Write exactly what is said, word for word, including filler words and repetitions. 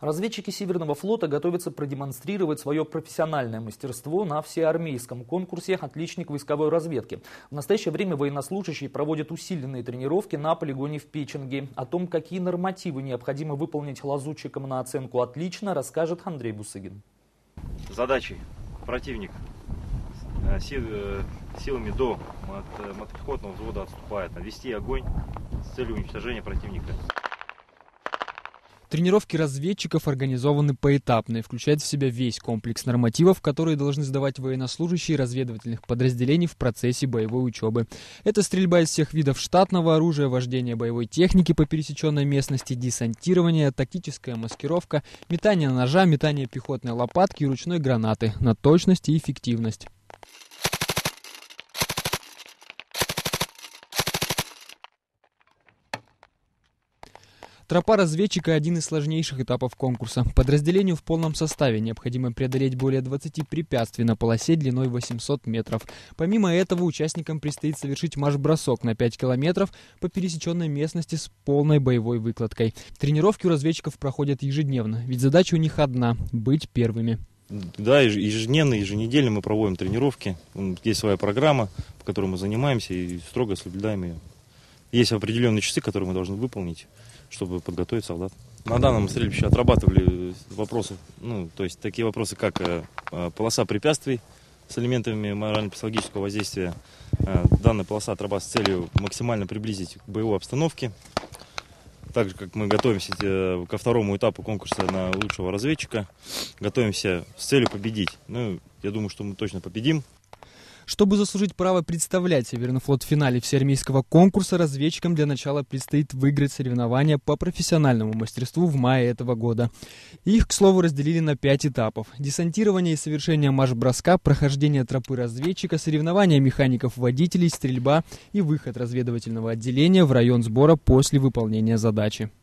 Разведчики Северного флота готовятся продемонстрировать свое профессиональное мастерство на всеармейском конкурсе «Отличник войсковой разведки». В настоящее время военнослужащие проводят усиленные тренировки на полигоне в Печенге. О том, какие нормативы необходимо выполнить лазутчикам на оценку «Отлично», расскажет Андрей Бусыгин. Задачи противник силами до мотопехотного взвода отступает, навести огонь с целью уничтожения противника. Тренировки разведчиков организованы поэтапно и включают в себя весь комплекс нормативов, которые должны сдавать военнослужащие разведывательных подразделений в процессе боевой учебы. Это стрельба из всех видов штатного оружия, вождение боевой техники по пересеченной местности, десантирование, тактическая маскировка, метание ножа, метание пехотной лопатки и ручной гранаты на точность и эффективность. Тропа разведчика – один из сложнейших этапов конкурса. Подразделению в полном составе необходимо преодолеть более двадцати препятствий на полосе длиной восемьсот метров. Помимо этого, участникам предстоит совершить марш-бросок на пять километров по пересеченной местности с полной боевой выкладкой. Тренировки у разведчиков проходят ежедневно, ведь задача у них одна – быть первыми. Да, ежедневно, еженедельно мы проводим тренировки. Есть своя программа, по которой мы занимаемся и строго соблюдаем ее. Есть определенные часы, которые мы должны выполнить, чтобы подготовить солдат. На данном стрельбище отрабатывали вопросы, ну, то есть такие вопросы, как э, полоса препятствий с элементами морально-психологического воздействия. Э, данная полоса отрабатывается с целью максимально приблизить к боевой обстановке. Так же, как мы готовимся э, ко второму этапу конкурса на лучшего разведчика, готовимся с целью победить. Ну, я думаю, что мы точно победим. Чтобы заслужить право представлять Северный флот в финале всеармейского конкурса, разведчикам для начала предстоит выиграть соревнования по профессиональному мастерству в мае этого года. Их, к слову, разделили на пять этапов. Десантирование и совершение марш-броска, прохождение тропы разведчика, соревнования механиков-водителей, стрельба и выход разведывательного отделения в район сбора после выполнения задачи.